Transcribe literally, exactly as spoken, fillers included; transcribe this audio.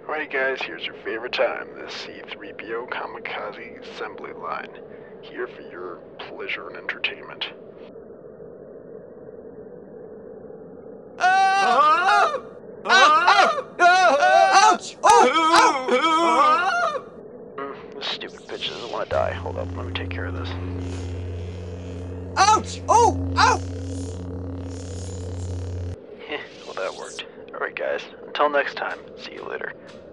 Alright guys, here's your favorite time, the C three P O Kamikaze assembly line. Here for your pleasure and entertainment. Ah! Ah! Ah! Ah! Ouch! Oh! Ow! Mm, this stupid bitch doesn't want to die. Hold up, let me take care of this. Ouch! Oh! Ow! Heh, well that worked. Alright guys, until next time, see you later.